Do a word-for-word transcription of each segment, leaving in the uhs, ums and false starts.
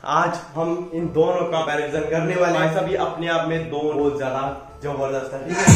आज हम इन दोनों का कंपैरिजन करने वाले हैं। सभी अपने आप में दो बहुत ज्यादा जबरदस्त है, ठीक है।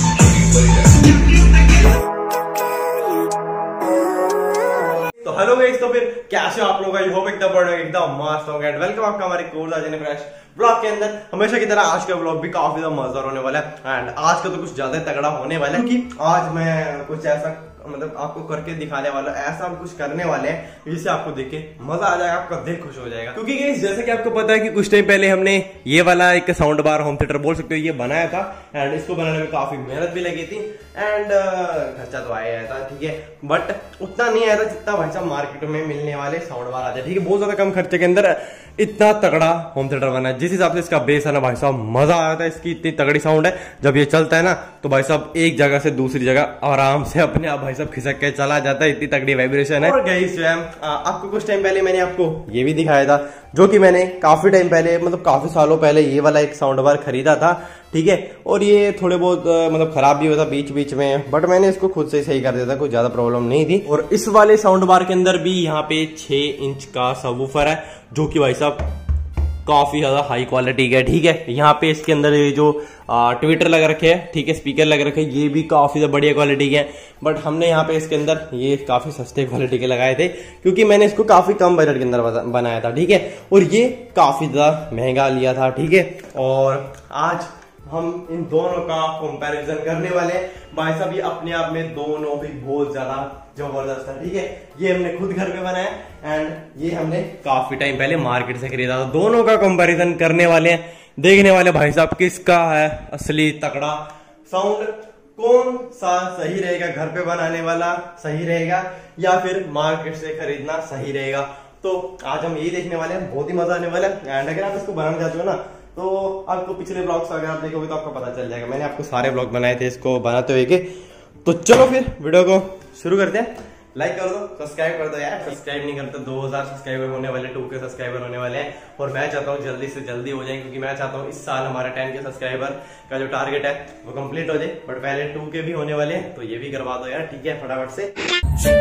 तो हेलो गाइस, तो फिर कैसे हो आप लोग? आई होप एकदम बढ़िया एकदम मस्त होंगे। एंड वेलकम आपका हमारे कोर्स आज फ्रेश ब्लॉग के अंदर। हमेशा की तरह आज का ब्लॉग भी काफी ज्यादा मजेदार होने वाला है। एंड आज का तो कुछ ज्यादा तगड़ा होने वाला है क्योंकि आज मैं कुछ ऐसा मतलब आपको करके दिखाने वाला, ऐसा हम कुछ करने वाले हैं जिससे आपको देख के मजा आ जाएगा, आपका दिल खुश हो जाएगा। क्योंकि गाइस जैसे कि आपको पता है कि कुछ टाइम पहले हमने ये वाला एक साउंड बार होम थिएटर बोल सकते हो ये बनाया था। एंड इसको बनाने में काफी मेहनत भी लगी थी एंड खर्चा तो आया था, ठीक है, बट उतना नहीं आया था जितना भाई साहब मार्केट में मिलने वाले साउंड बार आते हैं, ठीक है। बहुत ज्यादा कम खर्चे के अंदर इतना तगड़ा होम थिएटर बना है। जिस हिसाब से इसका बेस है ना भाई साहब, मजा आता है। इसकी इतनी तगड़ी साउंड है, जब ये चलता है ना तो भाई साहब एक जगह से दूसरी जगह आराम से अपने आप भाई साहब खिसक के चला जाता है, इतनी तगड़ी वाइब्रेशन है। और गाइस जो है आपको कुछ टाइम पहले मैंने आपको ये भी दिखाया था, जो कि मैंने काफी टाइम पहले मतलब काफी सालों पहले ये वाला एक साउंड बार खरीदा था, ठीक है। और ये थोड़े बहुत मतलब खराब भी हुआ था बीच बीच में, बट मैंने इसको खुद से सही कर दिया था, कोई ज्यादा प्रॉब्लम नहीं थी। और इस वाले साउंड बार के अंदर भी यहाँ पे छह इंच का सबवूफर है, जो कि भाई साहब काफी ज्यादा हाई क्वालिटी का है, ठीक है। यहाँ पे इसके अंदर ये जो ट्विटर लग रखे हैं, ठीक है, स्पीकर लग रखे हैं, ये भी काफी ज्यादा बढ़िया क्वालिटी के हैं। बट हमने यहाँ पे इसके अंदर ये काफी सस्ते क्वालिटी के लगाए थे क्योंकि मैंने इसको काफी कम बजट के अंदर बनाया था, ठीक है। और ये काफी ज्यादा महंगा लिया था, ठीक है। और आज हम इन दोनों का कंपैरिजन करने वाले हैं। भाई साहब ये अपने आप में दोनों भी बहुत ज्यादा जबरदस्त है, ठीक है। ये हमने खुद घर में बनाया एंड ये हमने काफी टाइम पहले मार्केट से खरीदा था। दोनों का कंपैरिजन करने वाले हैं, देखने वाले भाई साहब किसका है असली तगड़ा साउंड, कौन सा सही रहेगा, घर पे बनाने वाला सही रहेगा या फिर मार्केट से खरीदना सही रहेगा। तो आज हम यही देखने वाले हैं, बहुत ही मजा आने वाला है। एंड अगर आप इसको बनाना चाहते हो ना तो आपको पिछले ब्लॉग्स अगर आप देखोगे तो आपको पता चल जाएगा। मैंने आपको सारे ब्लॉग बनाए थे इसको बनाते हुए के। तो चलो फिर वीडियो को शुरू करते हैं। लाइक कर दो, सब्सक्राइब कर दो यार, सब्सक्राइब नहीं करते दो हजार सब्सक्राइबर होने वाले, टू के सब्सक्राइबर होने वाले हैं। और मैं चाहता हूँ जल्दी से जल्दी हो जाए क्योंकि मैं चाहता हूँ इस साल हमारा टेन के सब्सक्राइबर का जो टारगेट है वो कंप्लीट हो जाए। बट पहले टू के भी होने वाले हैं तो ये भी करवा दो यार, ठीक है, फटाफट से।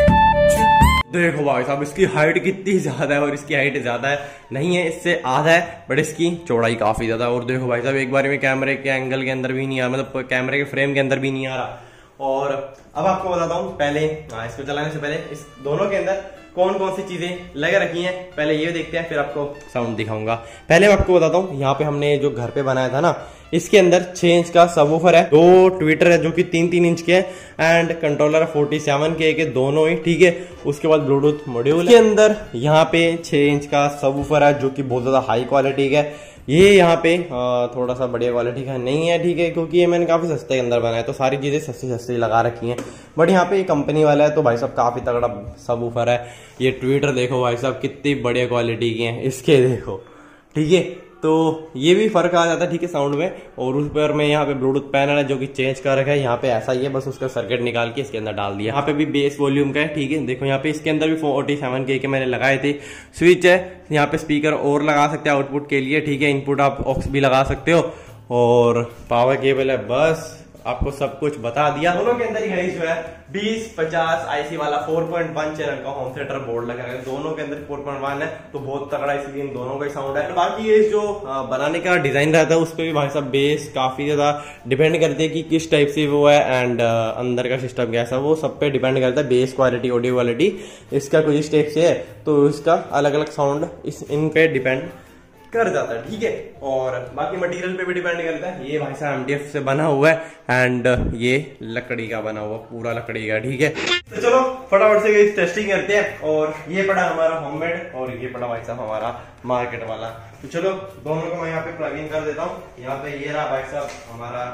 देखो भाई साहब इसकी हाइट कितनी ज्यादा है, और इसकी हाइट ज्यादा है नहीं है, इससे आधा है, बट इसकी चौड़ाई काफी ज्यादा है। और देखो भाई साहब एक बार में कैमरे के एंगल के अंदर भी नहीं आ रहा, मतलब कैमरे के फ्रेम के अंदर भी नहीं आ रहा। और अब आपको बताता हूँ पहले हाँ, इसको चलाने से पहले इस दोनों के अंदर कौन कौन सी चीजें लगे रखी हैं पहले ये देखते हैं, फिर आपको साउंड दिखाऊंगा। पहले मैं आपको बताता हूँ, यहाँ पे हमने जो घर पे बनाया था ना, इसके अंदर छह इंच का सबवूफर है, दो ट्विटर है जो कि तीन तीन इंच के हैं एंड कंट्रोलर है फोर्टी सेवन के, के दोनों ही, ठीक है। उसके बाद ब्लूटूथ मॉड्यूल के अंदर यहाँ पे छह इंच का सबवूफर है जो कि बहुत ज्यादा हाई क्वालिटी का है। ये यहाँ पे थोड़ा सा बढ़िया क्वालिटी का नहीं है, ठीक है, क्योंकि ये मैंने काफी सस्ते के अंदर बनाया तो सारी चीजें सस्ती सस्ती लगा रखी हैं। बट यहाँ पे कंपनी वाला है तो भाई साहब काफी तगड़ा सबवूफर है। ये ट्विटर देखो भाई साहब कितनी बढ़िया क्वालिटी की है, इसके देखो, ठीक है। तो ये भी फर्क आ जाता है, ठीक है, साउंड में। और उस पर मैं यहाँ पे ब्लूटूथ पैनल है जो कि चेंज कर रखा है, यहाँ पे ऐसा ही है, बस उसका सर्किट निकाल के इसके अंदर डाल दिया। यहाँ पे भी बेस वॉल्यूम का है, ठीक है, देखो यहाँ पे इसके अंदर भी फोर्टी सेवन के के मैंने लगाए थे। स्विच है यहाँ पे, स्पीकर और लगा सकते हैं आउटपुट के लिए, ठीक है, इनपुट आप ऑक्स भी लगा सकते हो, और पावर केबल है। बस आपको सब कुछ बता दिया। दोनों के अंदर ही जो है बीस पचास आईसी वाला फोर पॉइंट वन चैनल का होम थिएटर बोर्ड लगा है, दोनों के अंदर फोर पॉइंट वन है तो बहुत तगड़ा, इसलिए इन दोनों का ही साउंड है। बाकी ये जो बनाने का डिजाइन रहता है उस पर भी भाई साहब बेस काफी ज्यादा डिपेंड करती है कि किस टाइप से वो है एंड अंदर का सिस्टम कैसा, वो सब पे डिपेंड करता है। बेस क्वालिटी, ऑडियो क्वालिटी इसका कुछ इस टाइप से है तो इसका अलग अलग साउंड इस इन पे डिपेंड कर जाता है, ठीक है। और बाकी मटेरियल पे भी डिपेंड करता है। ये भाई साहब एमडीएफ से बना हुआ है एंड ये लकड़ी का बना हुआ, पूरा लकड़ी का, ठीक है। तो चलो फटाफट से इस टेस्टिंग करते हैं। और ये पड़ा हमारा होममेड और ये पड़ा भाई साहब हमारा मार्केट वाला। तो चलो दोनों को मैं यहाँ पे प्लग इन कर देता हूँ। यहाँ पे ये रहा भाई साहब हमारा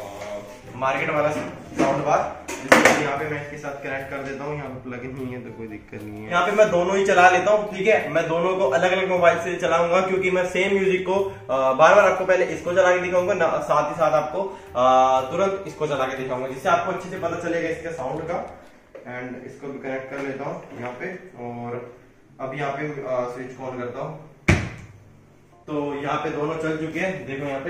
मार्केट वाला साउंड बार, यहाँ पे मैं इसके साथ कनेक्ट कर देता हूँ। यहाँ पे प्लग इन नहीं है तो कोई दिक्कत नहीं है। यहाँ पे मैं दोनों ही चला लेता हूँ, ठीक है। मैं दोनों को अलग अलग मोबाइल से चलाऊंगा क्योंकि मैं सेम म्यूजिक को बार बार आपको पहले इसको चला के दिखाऊंगा, साथ ही साथ आपको तुरंत इसको चला के दिखाऊंगा, जिससे आपको अच्छे से पता चलेगा इसके साउंड का। एंड इसको भी कनेक्ट कर लेता हूँ यहाँ पे, और अब यहाँ पे स्विच ऑन करता हूँ तो यहाँ पे दोनों चल चुके हैं, देखो यहाँ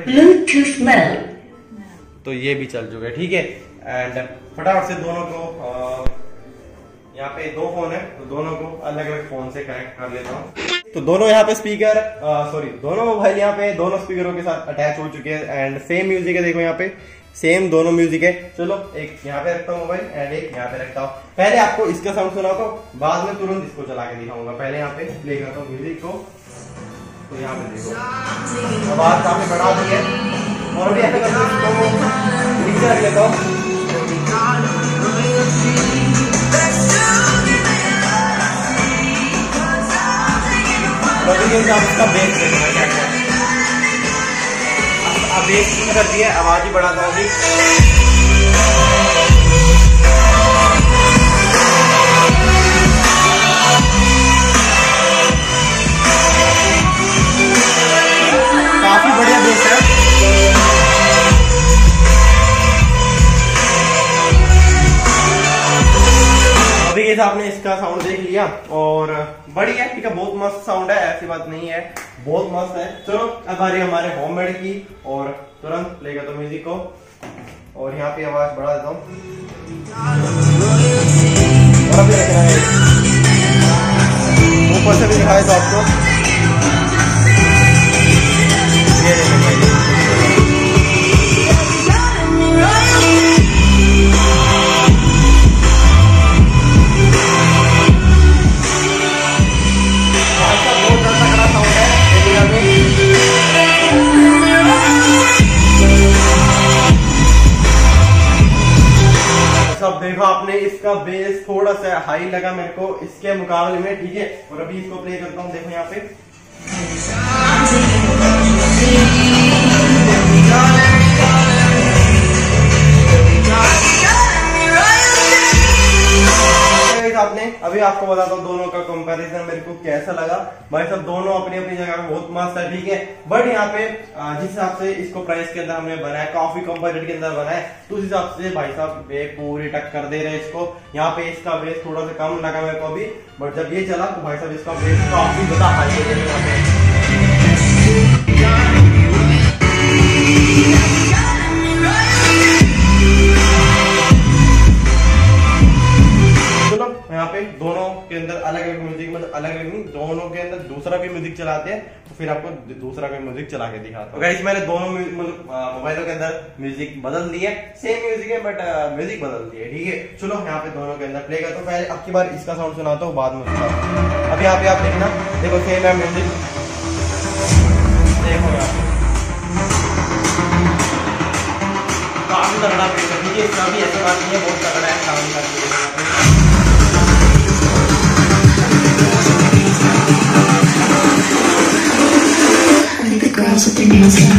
पे तो ये भी चल चुके हैं, ठीक है। एंड फटाफट से दोनों को यहाँ पे दो फोन है तो दोनों को अलग अलग फोन से कनेक्ट कर लेता हूँ। तो दोनों यहाँ पे स्पीकर सॉरी दोनों मोबाइल यहाँ पे दोनों स्पीकरों के साथ अटैच हो चुके हैं एंड सेम म्यूजिक है। देखो यहाँ पे सेम दोनों म्यूजिक है। चलो एक यहाँ पे रखता हूँ मोबाइल एंड एक यहाँ पे रखता हूँ। पहले आपको इसका साउंड सुनाता हूँ, बाद में तुरंत इसको चला के दिखाऊंगा। पहले यहाँ पे प्ले करता हूँ म्यूजिक को। तो यहाँ पे देखो आवाज काफी बढ़ा दी है और अभी ऐसा करता हूँ नीचे रख लेता हूँ। इसका बेस देखना क्या क्या अब बेस कर दिया, आवाज ही बढ़ाता हूँ अभी। काफी बढ़िया बेस है। अभी कैसे आपने इसका साउंड देख लिया और बढ़िया ठीक है, बहुत मस्त साउंड है, ऐसी बात नहीं है, बहुत मस्त है। चलो अब आ रही है हमारे होममेड की और तुरंत प्ले करता हूँ म्यूजिक को और यहाँ पे आवाज बढ़ा देता हूँ। और अभी रखना है ऊपर से भी दिखाए तो आपको ये सब देखो आपने, इसका बेस थोड़ा सा हाई लगा मेरे को इसके मुकाबले में, ठीक है। और अभी इसको प्ले करता हूँ, देखो यहाँ पे आपने अभी आपको बताता हूँ दोनों का कंपैरिजन मेरे को कैसा लगा। भाई सब दोनों अपनी अपनी जगह में बहुत मस्त है, ठीक है। बट यहाँ पे जिस हिसाब से इसको प्राइस के अंदर हमने बनाया, काफी कम बजट के अंदर बनाया, तो उस हिसाब से भाई साहब वे पूरी टक्कर दे रहे हैं इसको। यहाँ पे इसका बेस थोड़ा सा कम लगा मेरे को अभी, बट जब ये चला तो भाई साहब इसका बेस काफी ज्यादा हाई है। यहाँ पे दोनों के अंदर अलग अलग म्यूजिक, मतलब अलग अलग नहीं, दोनों के अंदर दूसरा भी म्यूजिक चलाते हैं, तो फिर आपको दूसरा भी म्यूजिक चला के दिखाता हूँ। गाइस मैंने दोनों मतलब मोबाइलों के अंदर म्यूजिक बदल दिए, सेम म्यूजिक है बट म्यूजिक बदल दिए, ठीक है। चलो यहाँ पे दोनों के अंदर प्ले करता हूँ। पहले अब की बार इसका साउंड सुनाता हूँ, बाद में उसका। अब यहाँ पे आप देखना, देखो सेम है म्यूजिक, देखो यहाँ पे काफी तगड़ा प्ले कर दीजिए। इसका भी ऐसी बात नहीं है, बहुत तगड़ा है साउंड का। The girls with their nails done.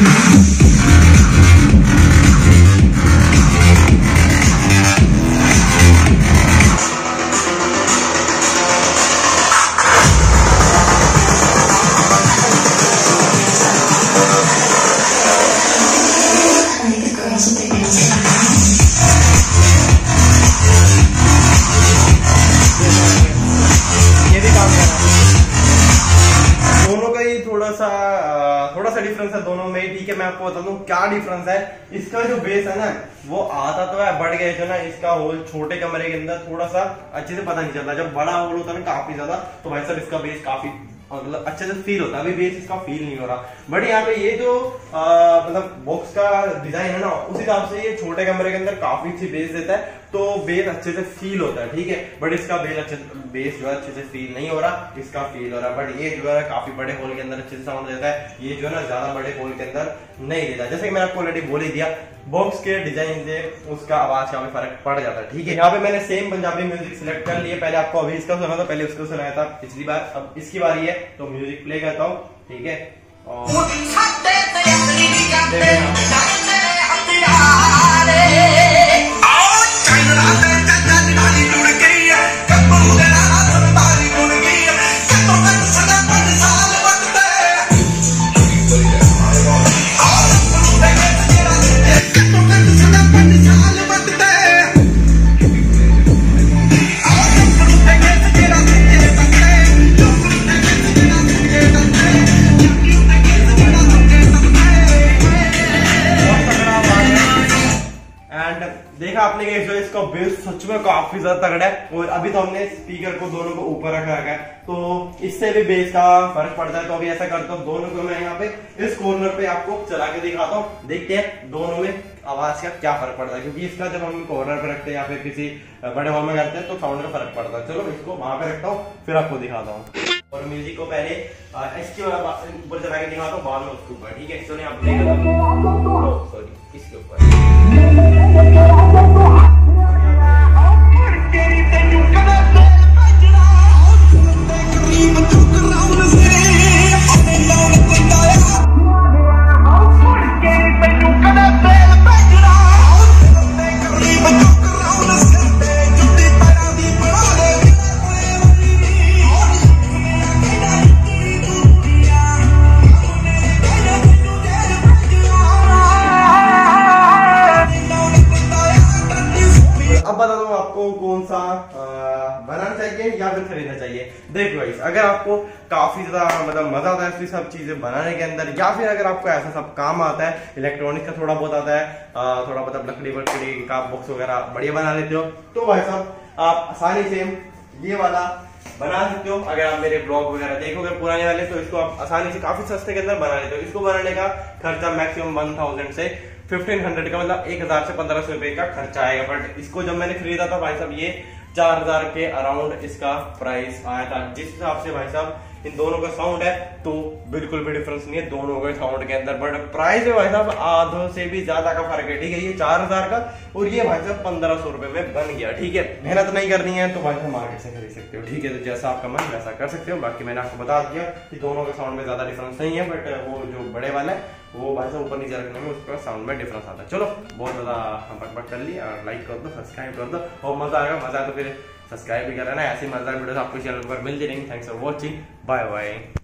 थोड़ा सा डिफरेंस है दोनों में, ठीक है। मैं आपको बता दूं क्या डिफरेंस है। इसका जो बेस है ना वो आता तो है, बढ़ गया जो ना इसका होल छोटे कमरे के अंदर थोड़ा सा अच्छे से पता नहीं चलता। जब बड़ा होल होता है ना काफी ज्यादा, तो भाई साहब इसका बेस काफी मतलब अच्छे से फील होता है। अभी बेस इसका फील नहीं हो रहा, बट यहाँ पे ये जो मतलब बॉक्स का डिजाइन है ना, उस हिसाब से ये छोटे कमरे के अंदर काफी अच्छी बेस देता है, तो बेस अच्छे से फील होता है, ठीक है। बट इसका बेस अच्छे बेस जो है अच्छे से फील नहीं हो रहा, इसका फील हो रहा है। बट ये जो है काफी बड़े होल के अंदर अच्छे से साउंड देता है, ये जो है ना ज्यादा बड़े होल के अंदर नहीं देता। जैसे कि मैंने आपको ऑलरेडी बोल ही दिया, बॉक्स के डिजाइन से उसका आवाज का भी फर्क पड़ जाता है, ठीक है। यहाँ पे मैंने सेम पंजाबी म्यूजिक सिलेक्ट कर लिया। पहले आपको अभी इसका सुना था, पहले उसको सुनाया था पिछली बार, अब इसकी बारी है तो म्यूजिक प्ले करता हूँ, ठीक है। और इसका बेस सच में काफी ज्यादा तगड़ा है। और अभी तो हमने स्पीकर को दोनों को ऊपर रखा है, तो इससे भी बेस का फर्क पड़ता है। तो अभी ऐसा करता हूँ, दोनों को मैं यहाँ पे इस कॉर्नर पे आपको चला के दिखाता हूँ, देखते हैं दोनों में आवाज का क्या फर्क पड़ता है। क्योंकि इसका जब हम कॉर्नर पे रखते हैं या फिर किसी बड़े हॉल में करते हैं तो साउंड का फर्क पड़ता है। चलो इसको वहां पे रखता हूँ, फिर आपको दिखाता हूँ। और म्यूजिक को पहले इसके ऊपर चला के दिखाता हूँ, बाद में उसके ऊपर, ठीक है। सुनिए आप, सॉरी इसके ऊपर। अब बता दो आपको कौन सा बनाना चाहिए या फिर खरीदना चाहिए। देखो गाइस, अगर आपको काफी ज्यादा मतलब मजा आता है ऐसी सब चीजें बनाने के अंदर, या फिर अगर आपको ऐसा सब काम आता है, इलेक्ट्रॉनिक का थोड़ा बहुत आता है, थोड़ा मतलब लकड़ी वकड़ी का बॉक्स वगैरह बढ़िया बना लेते हो, तो भाई साहब आप आसानी से ये वाला बना सकते हो। अगर आप मेरे ब्लॉग वगैरह देखोगे पुराने वाले, तो इसको आप आसानी से काफी सस्ते के अंदर बना लेते हो। इसको बनाने का खर्चा मैक्सिमम वन थाउजेंड से फिफ्टीन हंड्रेड का, मतलब एक हजार से पंद्रह सौ रुपए का खर्चा आएगा। बट इसको जब मैंने खरीदा था भाई साहब, ये चार हजार के अराउंड इसका प्राइस आया था। जिस हिसाब से भाई साहब इन दोनों का साउंड है, तो बिल्कुल भी डिफरेंस नहीं है दोनों के साउंड के अंदर। बट प्राइस है भाई साहब आधों से भी ज्यादा का फर्क है, ठीक है। ये चार हजार का और ये भाई साहब पंद्रह सौ रुपए में बन गया, ठीक है। मेहनत नहीं करनी है तो भाई साहब मार्केट से खरीद सकते हो, ठीक है। तो जैसा आपका मन वैसा कर सकते हो। बाकी मैंने आपको बता दिया कि दोनों के साउंड में ज्यादा डिफरेंस नहीं है, बट वो जो बड़े वाला है वो भाई साहब ऊपर नीचे रखने में उसका साउंड में डिफरेंस आता है। चलो बहुत ज्यादा बकबक कर ली, और लाइक कर दो, सब्सक्राइब कर दो, और मजा आएगा। मजा तो फिर सब्सक्राइब भी कर लेना, ऐसी मजेदार वीडियोस आपको चैनल पर मिलती रहेंगी। Thanks for watching, bye bye.